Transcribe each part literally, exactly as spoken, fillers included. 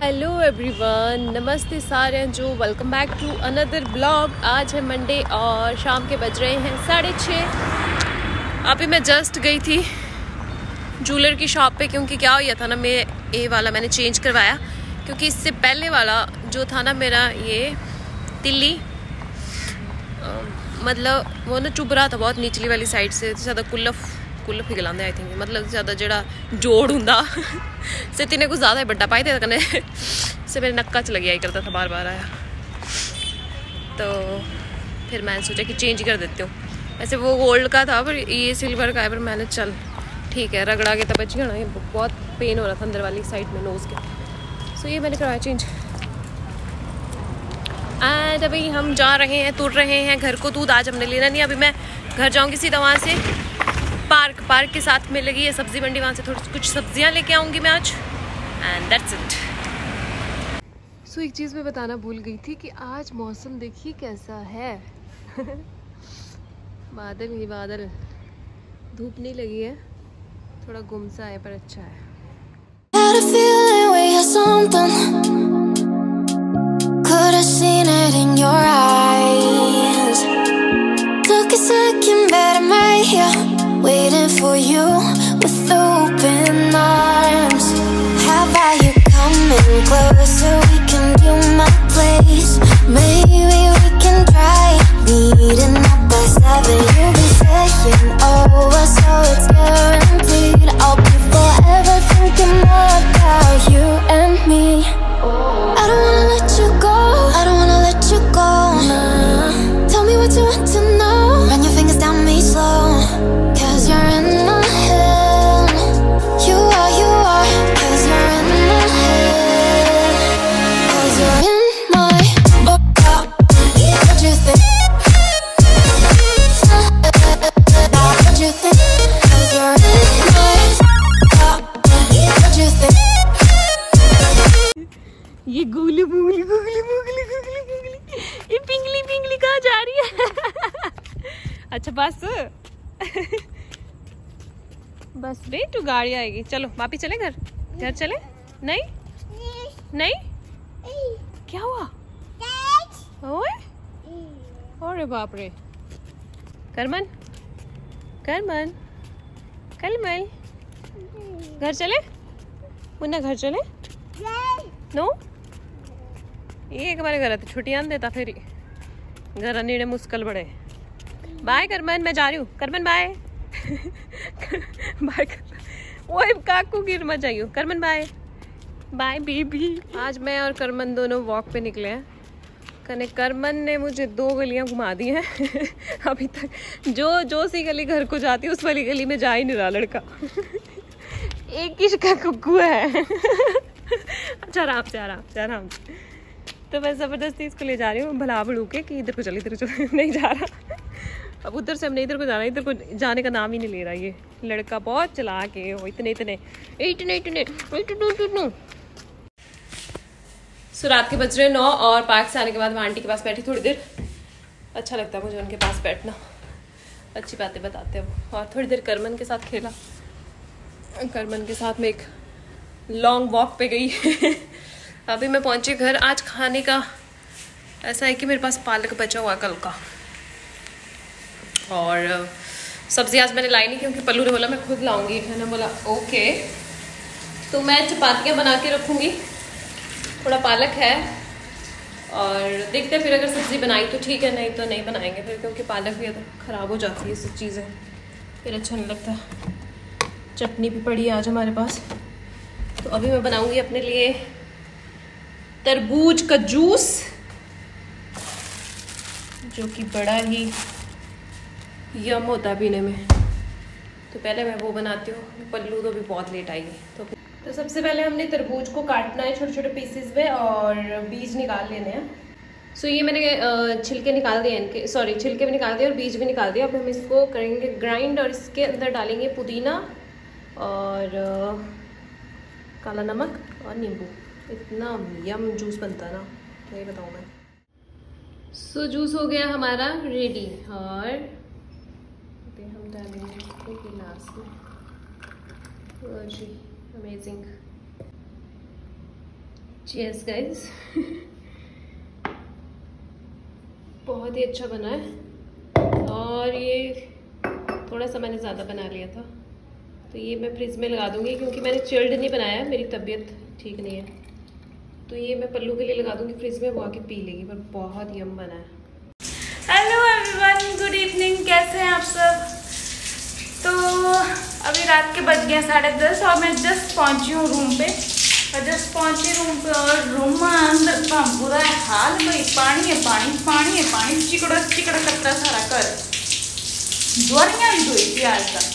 Hello everyone, नमस्ते सारे जो welcome back to another blog. आज है मंडे और शाम के बज रहे हैं साढ़े छः। अभी मैं जस्ट गई थी जूलर की शॉप पे, क्योंकि क्या हुआ था ना, मैं ये वाला मैंने चेंज करवाया, क्योंकि इससे पहले वाला जो था ना मेरा, ये तिल्ली आ, मतलब वो ना चुभ रहा था बहुत निचली वाली साइड से। ज़्यादा कुल्लफ कुल्लफ ही गलांदे आई थिंक, मतलब ज़्यादा जड़ा जोड़ हुंदा से तिने कुछ ज़्यादा बड्डा पाई थे कने से मेरे नक्का च लगी आई करता था, बार बार आया। तो फिर मैंने सोचा कि चेंज कर देती हूँ। वैसे वो गोल्ड का था पर ये सिल्वर का है, पर मैंने चल ठीक है रगड़ा के तब बच गया ना। ये बहुत पेन हो रहा था अंदर वाली साइड में नोज़ के, सो ये मैंने करवाया चेंज। एंड अभी हम जा रहे हैं, तुर रहे हैं घर को। दूध आज हमने लेना नहीं, अभी मैं घर जाऊँगी सीधा वहाँ से पार्क पार्क के साथ में लगी है सब्जी मंडी, वहाँ से थोड़ी कुछ सब्जियाँ लेके आऊँगी मैं आज। And that's it. सो एक चीज़ मैं बताना भूल गई थी कि आज मौसम देखिए कैसा है बादल ही बादल, धूप नहीं लगी है, थोड़ा गुमसा है पर अच्छा है। Waiting for you with open arms. How about you coming closer? We can do my place. Maybe we can try meeting up by seven. You'll be saying over, so it's guaranteed. I'll be forever thinking more about you and me. I don't wanna let you go. I don't wanna let you go. Nah. Tell me what you want to know. Run your fingers down me slow. You're in my head. You are, you are. Cause you're in my head. Cause you're in my oh, oh. What you think? What you think? Cause you're in my oh, oh. What you think? ये गूगली गूगली गूगली गूगली गूगली गूगली ये पिंगली पिंगली कहाँ जा रही है अच्छा बस बस बे, तू गाड़ी आएगी। चलो वापस चले घर घर चले। नहीं नहीं क्या हुआ? ओए अरे बाप रे। करमन करमन कलमल घर चले, मुन्ना घर चले। नो ये एक बार घर छुट्टियां देता फिर घर नीड़े मुश्किल बड़े। बाय करमन, मैं जा रही हूँ। करमन बाय बाय कर काकू गिर मत जाइयो। करमन बाय बाय बेबी। आज मैं और करमन दोनों वॉक पे निकले हैं। कने करमन ने मुझे दो गलियां घुमा दी हैं अभी तक जो जो सी गली घर को जाती है उस वाली गली में जा ही नहीं रहा लड़का एक किसका कुक्कू है अच्छा आराम से आराम से आराम से। तो मैं ज़बरदस्ती इसको ले जा रही हूँ भला भड़ू के कि इधर को चल इधर को चल नहीं जा रहा। अब उधर से हमने इधर को जाना, इधर को जाने का नाम ही नहीं ले रहा ये लड़का। बहुत चला के हो इतने इतने इतने इतने इतने। सो रात के बज रहे नौ और पार्क से आने के बाद मैं आंटी के पास बैठी थोड़ी देर। अच्छा लगता है मुझे उनके पास बैठना, अच्छी बातें बताते हैं वो। और थोड़ी देर करमन के साथ खेला। करमन के साथ में एक लॉन्ग वॉक पे गई अभी मैं पहुंची घर। आज खाने का ऐसा है कि मेरे पास पालक बचा हुआ कल का, और सब्जी आज मैंने लाई नहीं क्योंकि पल्लू ने बोला मैं खुद लाऊंगी। मैंने बोला ओके, तो मैं चपातियाँ बना के रखूँगी। थोड़ा पालक है और देखते हैं फिर अगर सब्ज़ी बनाई तो ठीक है, नहीं तो नहीं बनाएंगे फिर, क्योंकि पालक भी तो ख़राब हो जाती है सब चीज़ें, फिर अच्छा नहीं लगता। चटनी भी पड़ी है आज हमारे पास। तो अभी मैं बनाऊँगी अपने लिए तरबूज का जूस, जो कि बड़ा ही यम होता है पीने में। तो पहले मैं वो बनाती हूँ। पल्लू तो भी बहुत लेट आएगी। तो तो सबसे पहले हमने तरबूज को काटना है छोटे छोटे पीसेस में और बीज निकाल लेने हैं। सो ये मैंने छिलके निकाल दिए इनके, सॉरी छिलके भी निकाल दिए और बीज भी निकाल दिया। अब हम इसको करेंगे ग्राइंड और इसके अंदर डालेंगे पुदीना और काला नमक और नींबू। इतना यम जूस बनता है ना, क्या बताऊँ मैं। सो so, जूस हो गया हमारा रेडी और हम डालेंगे गिलास में। जी अमेजिंग। Cheers guys. बहुत ही अच्छा बना है, और ये थोड़ा सा मैंने ज़्यादा बना लिया था, तो ये मैं फ्रिज में लगा दूंगी क्योंकि मैंने चिल्ड नहीं बनाया, मेरी तबीयत ठीक नहीं है। तो ये मैं पल्लू के लिए लगा दूंगी फ्रिज में, वो आके पी लेगी, पर बहुत यम बना है। हेलो एवरीवन, गुड इवनिंग, कैसे हैं आप सब। तो अभी रात के बज गए साढ़े दस और मैं जस्ट पहुंची हूँ रूम पे, और जस्ट पहुंची रूम पे और रूम में अंदर का बुरा हाल, भाई पानी है पानी पानी है पानी, चिकड़ा चिकड़ा कतरा सारा कर द्वारियाँ ही धोई थी आज का।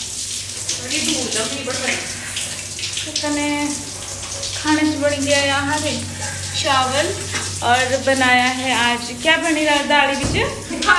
कने खाने से बढ़ गया यहाँ पे चावल, और बनाया है आज क्या बनी रहा दाली बिच बिना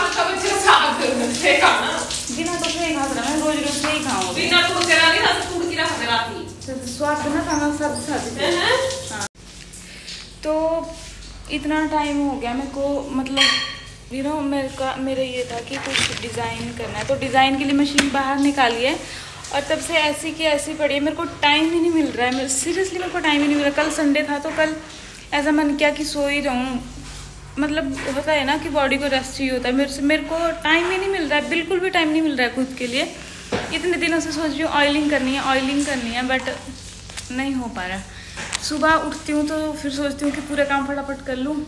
तो सही खा रहा मैं रोज रोज सही खाऊं बिना तो करा नहीं ना तो की रखा राती तो स्वाद ना खाना सब साथ। हां तो इतना टाइम हो गया मेरे को, मतलब यू नो मेरे का मेरा ये था कि कुछ डिज़ाइन करना है, तो डिज़ाइन के लिए मशीन बाहर निकाली है, और तब से ऐसी की ऐसी पड़ी है, मेरे को टाइम ही नहीं मिल रहा है। मेरे सीरियसली मेरे को टाइम ही नहीं मिल रहा। कल संडे था तो कल ऐसा मन किया कि सो ही रहूँ, मतलब होता है ना कि बॉडी को रेस्ट चाहिए होता है, मेरे से मेरे को टाइम ही नहीं मिल रहा है, बिल्कुल भी टाइम नहीं मिल रहा है खुद के लिए। इतने दिनों से सोच रही हूँ ऑयलिंग करनी है ऑयलिंग करनी है बट नहीं हो पा रहा। सुबह उठती हूँ तो फिर सोचती हूँ कि पूरा काम फटाफट कर लूँ,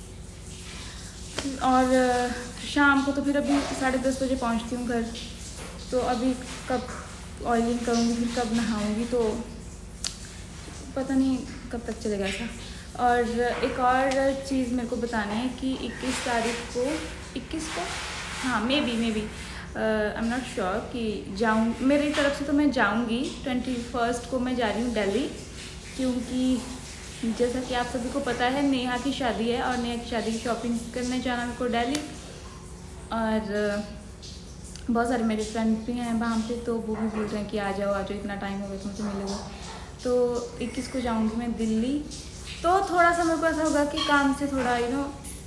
और शाम को तो फिर अभी साढ़े दस बजे पहुँचती हूँ घर, तो अभी कब ऑयलिंग करूँगी फिर कब नहाऊँगी, तो पता नहीं कब तक चलेगा ऐसा। और एक और चीज़ मेरे को बतानी है कि इक्कीस तारीख को इक्कीस को हाँ maybe maybe I am not sure कि जाऊँ, मेरी तरफ से तो मैं जाऊँगी। ट्वेंटी फर्स्ट को मैं जा रही हूँ दिल्ली, क्योंकि जैसा कि आप सभी को पता है नेहा की शादी है, और नेहा की शादी की शॉपिंग करने जाना मेरे को दिल्ली, और बहुत सारे मेरे फ्रेंड भी हैं वहाँ पे, तो वो भी बोल रहे हैं कि आ जाओ आ जाओ, इतना टाइम हो गया तुमसे मिलेगा। तो इक्कीस को जाऊँगी मैं दिल्ली, तो थोड़ा सा मेरे को ऐसा होगा कि काम से थोड़ा यू नो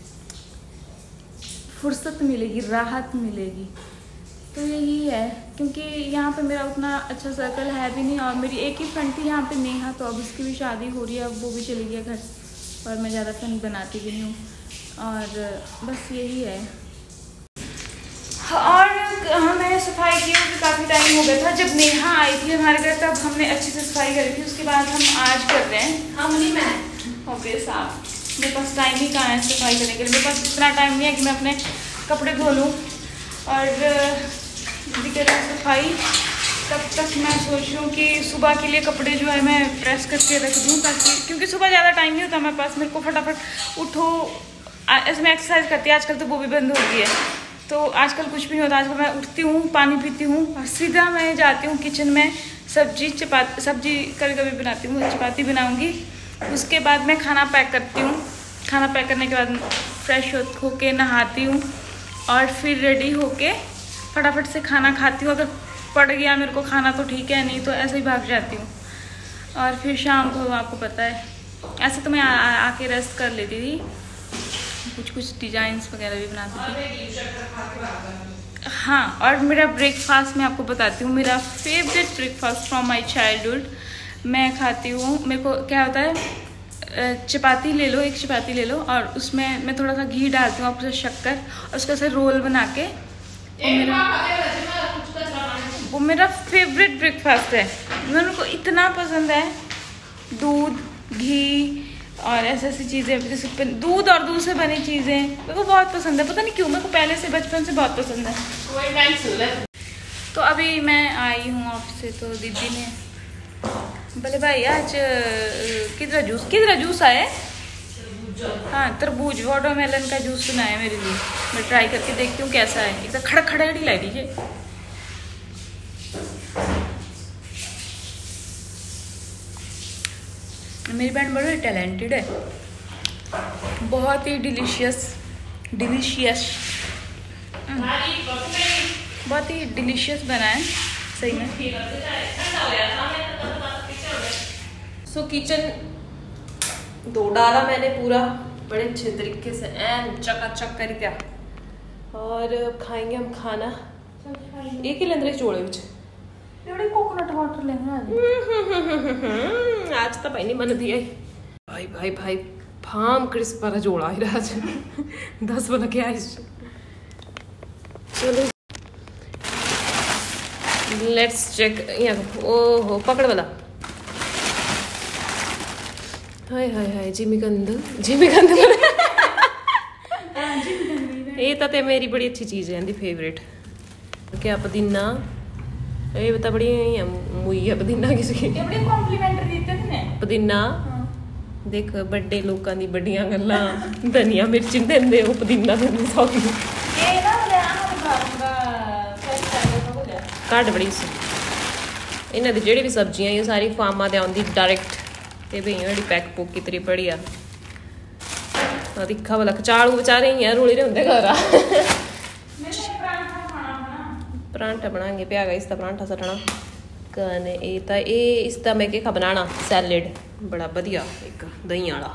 फुर्सत मिलेगी, राहत मिलेगी। तो यही है, क्योंकि यहाँ पे मेरा उतना अच्छा सर्कल है भी नहीं, और मेरी एक ही फ्रेंड थी यहाँ पे नेहा, तो अब उसकी भी शादी हो रही है, अब वो भी चली गई घर, और मैं ज़्यादा फ्रेंड बनाती भी नहीं हूँ, और बस यही है। और हमें सफाई की भी काफ़ी टाइम हो गया था, जब नेहा आई थी हमारे घर तब हमने अच्छे से सफाई करी थी, उसके बाद हम आज कर रहे हैं। हम नहीं मैं ओके साहब, मेरे पास टाइम ही कहाँ है सफाई करने के लिए, मेरे पास इतना टाइम नहीं है कि मैं अपने कपड़े धो लूँ और भी करें सफाई। तब तक मैं सोच रही हूँ कि सुबह के लिए कपड़े जो है मैं प्रेस करके रख दूँ, ताकि क्योंकि सुबह ज़्यादा टाइम नहीं होता मेरे पास, मेरे को फटाफट उठो। ऐसे मैं एक्सरसाइज करती है, आजकल तो वो भी बंद हो गई है, तो आजकल कुछ भी नहीं होता। आजकल मैं उठती हूँ, पानी पीती हूँ, और सीधा मैं जाती हूँ किचन में, सब्जी चपाती सब्जी कभी कभी बनाती हूँ, चपाती बनाऊँगी, उसके बाद मैं खाना पैक करती हूँ। खाना पैक करने के बाद फ्रेश हो होके नहाती हूँ, और फिर रेडी होके फटाफट से खाना खाती हूँ। अगर पड़ गया मेरे को खाना तो ठीक है, नहीं तो ऐसे ही भाग जाती हूँ। और फिर शाम को आपको पता है, ऐसे तो मैं आके रेस्ट कर लेती थी, कुछ कुछ डिज़ाइंस वगैरह भी बनाती थी। हाँ, और मेरा ब्रेकफास्ट मैं आपको बताती हूँ, मेरा favourite breakfast from my childhood. मैं खाती हूँ, मेरे को क्या होता है, चपाती ले लो, एक चपाती ले लो, और उसमें मैं थोड़ा सा घी डालती हूँ, और शक्कर, और उसका से रोल बना के, वो मेरा वो मेरा फेवरेट ब्रेकफास्ट है। मेरे को इतना पसंद है, दूध घी और ऐसी ऐसी चीज़ें, जैसे दूध और दूध से बनी चीज़ें मेरे को बहुत पसंद है, पता नहीं क्यों, मेरे को पहले से बचपन से बहुत पसंद है। तो अभी मैं आई हूँ ऑफिस से, तो दीदी ने बोले भाई आज किधर जूस किधर जूस आया है, हाँ तरबूज वाटरमेलन का जूस बनाया मेरे लिए, मैं ट्राई करके देखती हूँ कैसा है। एकदम खड़ा खड़ा ही ला दीजिए। मेरी बहन बड़ी टैलेंटेड है, बहुत ही डिलीशियस डिलीशियस बहुत ही डिलीशियस बना है सही में। सो so, किचन धो डाला मैंने पूरा बड़े अच्छे तरीके से, एन चकाचक कर दिया, और खाएंगे हम खाना। एक ही लंदरे चोड़े विच कोकोनट वाटर लेंगे आज तो भाई नहीं मन दिया। भाई भाई भाई फार्म क्रिस्प पर जोड़ा ही रहा दस वाला क्या है। चलो लेट्स चेक। ओहो पकड़ वाला। हाय हाय हाय जिमीकंद जिमीकंद ये तो ते मेरी बड़ी अच्छी चीज है, फेवरेट। क्या पुदीना ये बता बड़ी मुई है पुदीना किसकी बड़ी कॉम्प्लीमेंटरी देते थे पुदीना। देख बड़े लोगों दी बड़ियां गल्लां धनिया मिर्ची देंदे वो पुदीना देंदे सॉरी ये ना मैं आह बारूंगा फ्रेश टाइगर हो गया काट बड़ी सी इन्हां दी जेड़ी भी सब्जियां ये सारी फार्मां ते आउंदी डायरेक्ट ते भी जेड़ी पैक पुक कितनी बढ़िया दिखा वाला कचाड़ू बेचारे ही रोले होंगे घर परांठा बनाएंगे प्यागा इसका परांठा सटना कने ए ता ए इसका मैं क्या बनाना सैलेड बड़ा बढ़िया एक दही वाला।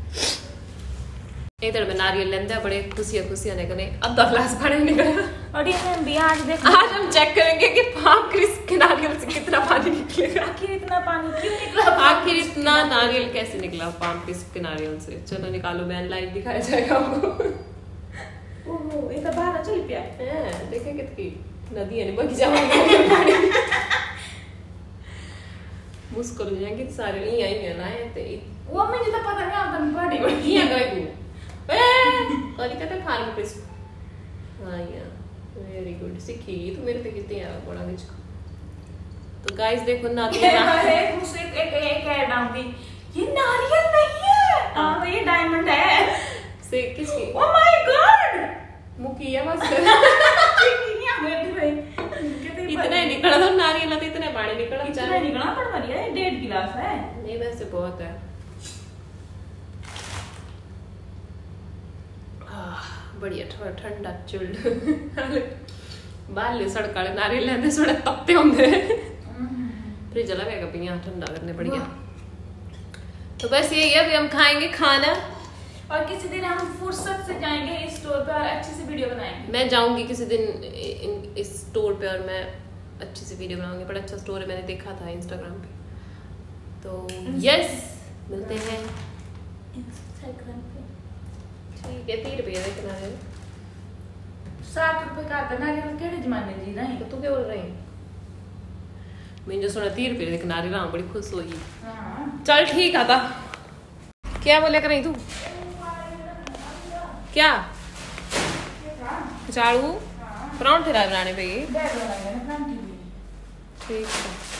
इधर में नारियल लेंदा बड़े खुशियां खुशियां ने कने आधा ग्लास पानी निकला। और ये हम भी आज देख आज हम चेक करेंगे कि फार्म क्रिस्प के नारियल से कितना पानी निकलेगा। आखिर इतना पानी क्यों निकला, आखिर इतना नारियल कैसे निकला फार्म क्रिस्प के नारियल से। चलो निकालो मैन लाइव दिखाया जाएगा आपको। ओहो ये तो बाहर चल पिया है देखे कितनी नदी है बगी जाएंगे पानी मुश्किल हो जाएंगे सारे नहीं आई लाए ते वो मुझे तो पता नहीं आता बड़ी बड़ी ये गए तू और कहते फार्म क्रिस्प। हाँ यार वेरी गुड सीखी तू मेरे पे कितनी है बड़ा कुछ। तो गाइस देखो नारियल एक मुझसे एक एक ऐड आऊंगी ये नारियल नहीं है हां तो ये डायमंड है से किसकी। ओह माय गॉड मुकिया बस किया बेटी भाई इतना ही निकला था नारियल तो इतने पानी निकला इतना निकला पर बढ़िया है डेढ़ गिलास है नहीं वैसे बहुत है। बढ़िया ठंडा चिल्ड बाल सड़क वाले नारियल लेंदे थोड़े तपते होंगे फ्रिज लगाएगा पिया ठंडा करने बढ़िया। तो बस यही है अभी हम खाएंगे खाना और किसी दिन हम फुर्सत से जाएंगे इस स्टोर पे और अच्छे से वीडियो बनाएंगे। मैं जाऊंगी किसी दिन इस स्टोर पे और मैं अच्छे से वीडियो बनाऊंगी। बड़ा अच्छा स्टोर है मैंने देखा था इंस्टाग्राम पे। तो यस मिलते हैं इंस्टाग्राम पे। ठीक है तीस रुपये देख नारियल साठ रुपए का आता नारियल केड़े जमाने जी रही तो तू क्या बोल रही मैं जो सुना तीस रुपये देख नारियल हाँ बड़ी खुश हुई। हां चल ठीक आता क्या बोले कर रही तू क्या झाड़ू परांठे राय बनाने पे ठीक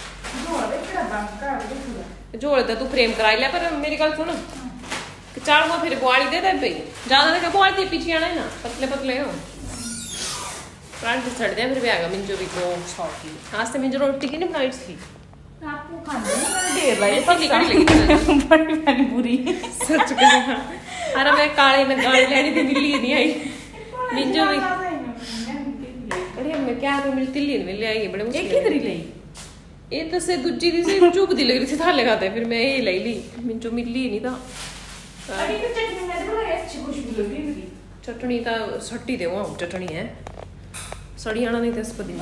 है जोड़ दे तू फ्रेम कराई लिया पर मेरी गल सुन चाड़ू फिर बुआड़ी दे दे पे ज्यादा देखे बुआड़ी पीछे आना है ना पतले पतले हो परांठे छड़ दे फिर भी आएगा मिंजो भी को छौकी आज से मिंजो रोटी की नहीं बनाई थी आपको खाने में देर लगी पर निकल लगी बड़ी वाली बुरी सच कह अरे मैं काले में गाड़ी लेनी थी मिली नहीं आई मिंजो भी बड़ी मैं क्या तो मिलती ली मिल आई बड़े मुश्किल एक ही ले ये तो से दूजी दी से चुप दी लग रही थी थाले खाते फिर मैं ये ले ली मिंजो मिली नहीं था। अरे तो चटनी में बड़ी अच्छी खुशबू लग रही थी चटनी का सट्टी दे वो चटनी है सड़ी आना नहीं था इस पर दिन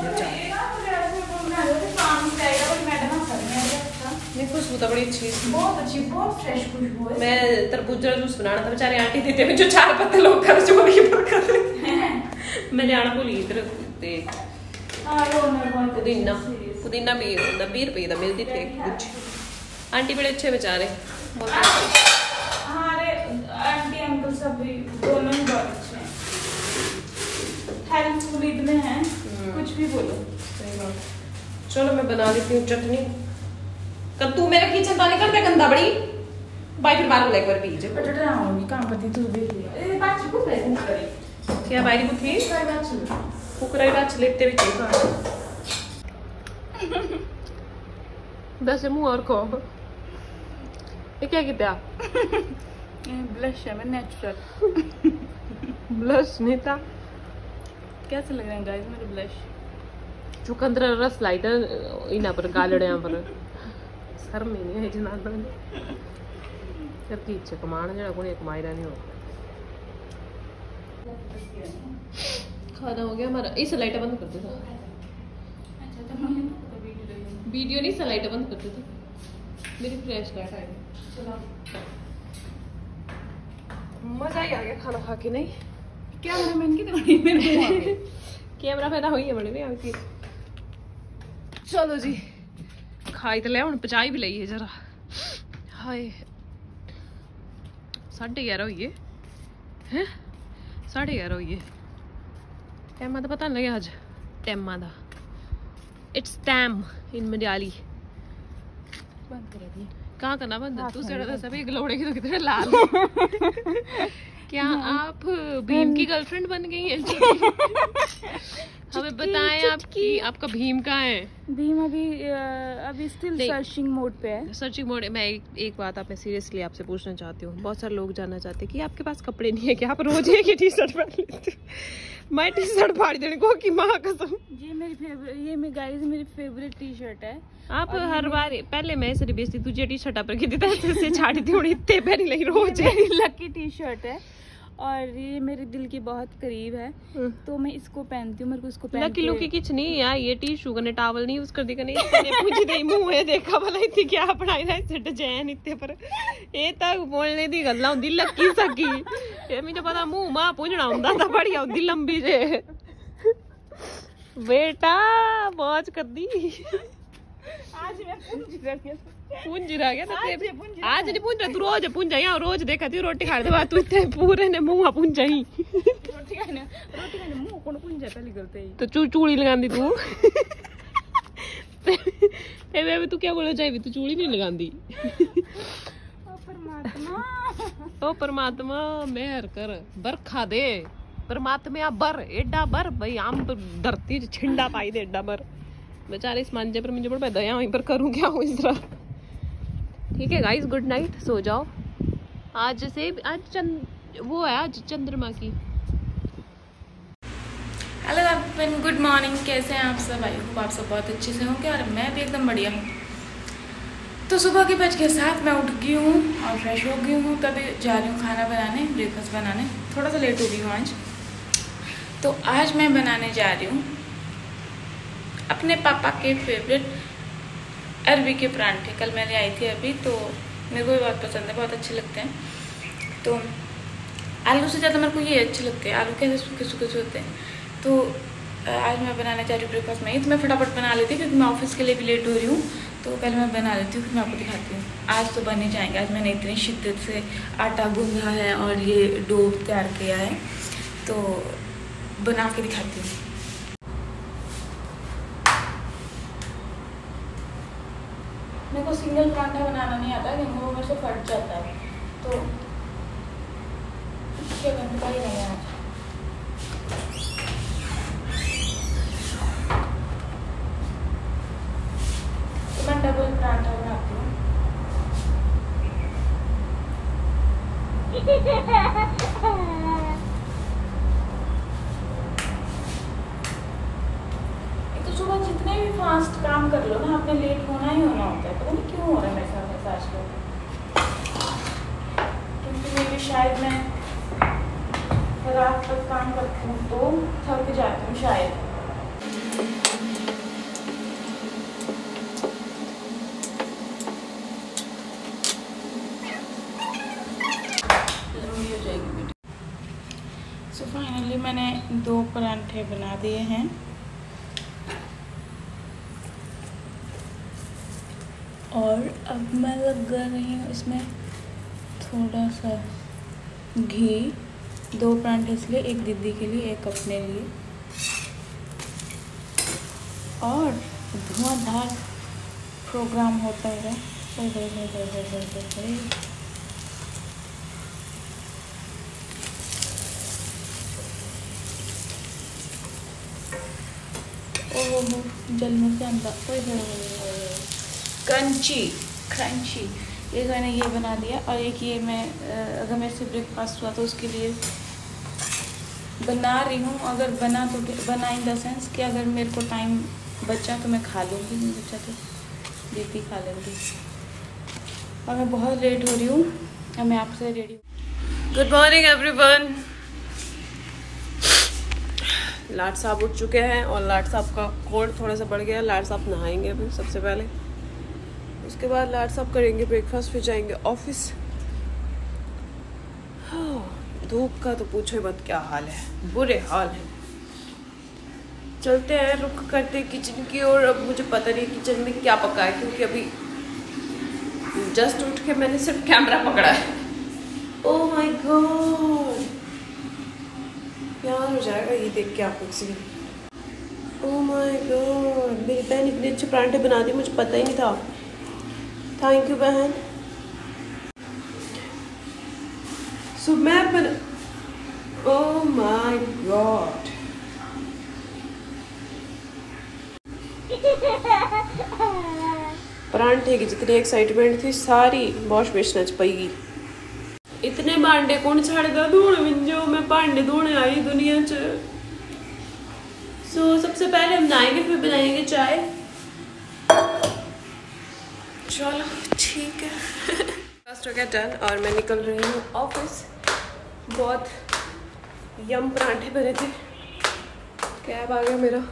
नहीं खुशबू तो बड़ी अच्छी बहुत अच्छी बहुत फ्रेश खुशबू है। मैं तरबूजा जूस बनाना था बेचारे आंटी देते में जो चार पत्ते लोग कर जो की बरकत मैं जाना भूली इधर ते हां रो ना पुदीना पुदीना भी होंदा बीस रुपए दा मिलदी थे कुछ आंटी बड़े अच्छे बेचारे हां रे आंटी अंकल सब भी दोनों ही बहुत अच्छे हैं हेल्पफुल इतने हैं कुछ भी बोलो सही बात। चलो मैं बना लेती हूँ चटनी कब तू मेरा किचन तो निकल गया गंदा बड़ी भाई फिर बार एक बार पीछे बटड़ा आऊंगी काम करती तू देख ले ए बात को प्रेजेंट करी क्या बारी को थी काय बात चल कुकराई बात लेते भी चाहिए बस मुंह और को ये क्या किया ये ब्लश है मैं नेचुरल ब्लश नहीं था कैसे लग रहे हैं गाइस मेरे ब्लश चुकंदर रस लाइटर इना पर गालड़े पर सर में नहीं है जनार्दन कर की इच्छा कमान जड़ा कोई कमाई रहा नहीं हो खाना हो गया हमारा इस लाइट बंद कर दे था अच्छा तो मुझे तो पता वीडियो वीडियो नहीं सा लाइट बंद कर दे था मेरी फ्लैश लाइट आई चलो मजा ही आ गया खाना खा के। नहीं कैमरा मैन की बड़ी मेरे कैमरा पैदा हुई है बड़ी नहीं आती। चलो जी खाई तो लिया हूँ, पचाई भी ली है जरा। हाय साढ़े ग्यारह होइए हैं, साढ़े ग्यारह होइए। टैमा तो पता नहीं लगे अज टैमा दा। It's time in Malayali. बंद कर दी। कहाँ करना बंद? तू जरा दस अभी गलोड़े की तो कितने लाल। क्या आप भीम की गर्लफ्रेंड बन गई हैं? हमें बताएं आपकी आपका भीम कहाँ है? भीम अभी अभी स्टिल सर्चिंग मोड पे है। Searching mode. मैं एक, एक बात आप सीरियसली आपसे पूछना चाहती हूँ। बहुत सारे लोग जानना चाहते हैं कि आपके पास कपड़े नहीं है क्या? आप रोज एक ही टी शर्ट पहन लेते हो। मैं टी शर्ट फाड़ देने को की माँ कसम। ये मेरी फेवरेट, ये मेरी गाइस मेरी फेवरेट टी शर्ट है। आप हर बार पहले मैं ऐसे बेचती तुझे टी शर्ट पर की थी छाड़ी थी उन्हें इतने पहनी नहीं रोज। लकी टी शर्ट है और ये मेरे दिल के बहुत करीब है तो मैं इसको पहनती हूँ। मेरे को इसको लकी लुकी किच नहीं यार, ये टिश्यू कने टावल नहीं यूज कर दी कने इसने पूछ दे मुंह है देखा भला इतनी क्या बनाई रहा है डिजाइन इतने पर ये तक बोलने दी गल्ला हुंदी लकी सकी। ये मुझे पता मुंह मां पूछना हुंदा था बढ़िया हुंदी लंबी जे। बेटा मौज कर दी। आज मैं पूंज रह गया पूंज रह गया तो आज नहीं पूंज तू रोज पूंज यहाँ रोज देखा थी रोटी खा दे बाद तू इतने पूरे ने मुंह पूंज ही रोटी खाने रोटी खाने मुंह कौन पूंजा पहली गलती है तो चू चूड़ी लगांदी तू। ते वे तू क्या बोलना चाहिए तू चूड़ी भी नहीं लगांदी। ओ परमात्मा ओ परमात्मा मेहर कर बरखा दे परमात्मा बर एडा बर भाई आम धरती छिंडा पाई दे एडा बर बेचारे इस मांझे पर मुझे बड़ा दया वहीं पर करूँ क्या हूँ इस तरह। ठीक है गाइस गुड नाइट सो जाओ। आज से आज चंद वो है आज चंद्रमा की। हेलो एवरीवन गुड मॉर्निंग, कैसे हैं आप सब? आई होप आप सब बहुत अच्छे से होंगे और मैं भी एकदम बढ़िया हूँ। तो सुबह के बज के साथ मैं उठ गई हूँ और फ्रेश हो गई हूँ, तभी जा रही हूँ खाना बनाने ब्रेकफास्ट बनाने। थोड़ा सा लेट हो गई हूँ आज। तो आज मैं बनाने जा रही हूँ अपने पापा के फेवरेट अरबी के परांठे। कल मैंने आई थी अभी तो मेरे को भी बहुत पसंद है, बहुत अच्छे लगते हैं। तो आलू से ज़्यादा मेरे को ये अच्छे लगते हैं, आलू कैसे सूखे सूखे से होते हैं। तो आज मैं बनाने जा रही हूँ ब्रेकफास्ट में ही, तो मैं फटाफट बना लेती हूँ क्योंकि मैं ऑफिस के लिए भी लेट हो रही हूँ। तो पहले मैं बना लेती हूँ फिर मैं आपको दिखाती हूँ। आज तो बन ही जाएंगे। आज मैंने इतनी शिद्दत से आटा गूंधा है और ये डो तैयार किया है तो बना के दिखाती हूँ। मेरे को सिंगल परांठा बनाना नहीं आता क्योंकि वो मेरे से फट जाता है तो इसके बनता ही नहीं आज। तो मैं डबल परांठा बनाती हूँ। सुबह जितने भी फास्ट काम कर लो ना आपने लेट होना ही होना होता है। पता नहीं क्यों हो रहा है मेरे साथ ऐसा आजकल, क्योंकि मेरी शायद मैं रात तक काम करती हूँ तो थक जाती हूँ शायद। लंबी हो जाएगी। सो फाइनली मैंने दो परांठे बना दिए हैं और अब मैं लगा रही हूँ इसमें थोड़ा सा घी। दो परांठे इसलिए, एक दीदी के लिए एक अपने लिए। और धुआंधार प्रोग्राम होता है। ओह हो हो हो हो हो हो हो। ओह हो जल में से अंदर ओह हो हो क्रंची क्रंची। ये मैंने ये बना दिया और एक ये मैं अगर मेरे से ब्रेकफास्ट हुआ तो उसके लिए बना रही हूँ। अगर बना तो बना इन द सेंस कि अगर मेरे को टाइम बचा तो मैं खा लूँगी, नहीं बचा तो दीदी खा लेंगी। और मैं बहुत लेट हो रही हूँ और मैं आपसे रेडी। Good morning everyone. लाट साहब उठ चुके हैं और लाट साहब का कोल्ड थोड़ा सा बढ़ गया। लाट साहब नहाएंगे अभी सबसे पहले, उसके बाद लाट साहब करेंगे ब्रेकफास्ट, फिर जाएंगे ऑफिस। धूप का तो पूछो मत, क्या हाल है, बुरे हाल है। चलते हैं, रुक करते किचन की ओर। अब मुझे पता नहीं किचन में क्या पका है, क्योंकि अभी जस्ट उठ के मैंने सिर्फ कैमरा पकड़ा है। ओह माय गॉड, प्यार हो जाएगा ये देख के आपको किसी भी। ओह माय गॉड, मेरी बहन इतने अच्छे परांठे बना दिए, मुझे पता ही नहीं था। थैंक यू बहन। सो मैं बन ओह माय गॉड, परांठे की जितनी एक्साइटमेंट थी सारी वॉश बेसिन च पईगी। इतने भांडे कौन छड़दा धोने विंजो, मैं भांडे धोने आई दुनिया च। सो so, सबसे पहले हम नहाएंगे, फिर बनाएंगे चाय। चलो ठीक है। फर्स्ट हो गया डन और मैं निकल रही हूँ ऑफिस। बहुत यम परांठे बने थे, कैब आ गया मेरा।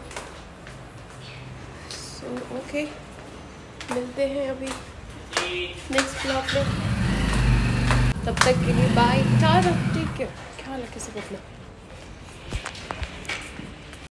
So so, okay okay. मिलते हैं अभी नेक्स्ट ब्लॉग में, तब तक के लिए बाय, टाटा, टेक केयर, ख्याल रखें सब अपना।